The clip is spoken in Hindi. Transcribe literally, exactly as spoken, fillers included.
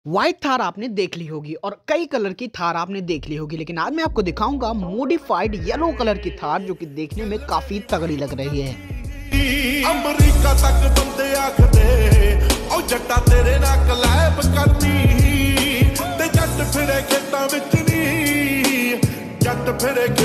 व्हाइट थार आपने देख ली होगी और कई कलर की थार आपने देख ली होगी, लेकिन आज मैं आपको दिखाऊंगा मॉडिफाइड येलो कलर की थार जो कि देखने में काफी तगड़ी लग रही है। अमेरिका तक बंदे आखदे ओ जट्टा तेरे नाल कलैब करनी ते जट फिरे खेतां विच नी जट फिरे